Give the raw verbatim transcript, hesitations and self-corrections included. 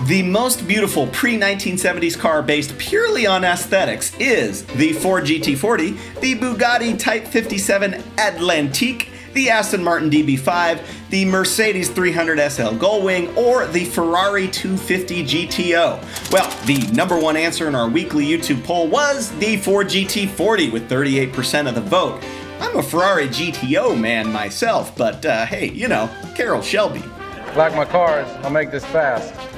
The most beautiful pre nineteen seventies car based purely on aesthetics is the Ford G T forty, the Bugatti Type fifty-seven Atlantique, the Aston Martin D B five, the Mercedes three hundred S L Gullwing, or the Ferrari two fifty G T O. Well, the number one answer in our weekly YouTube poll was the Ford G T forty with thirty-eight percent of the vote. I'm a Ferrari G T O man myself, but uh, hey, you know, Carroll Shelby. Like my cars, I'll make this fast.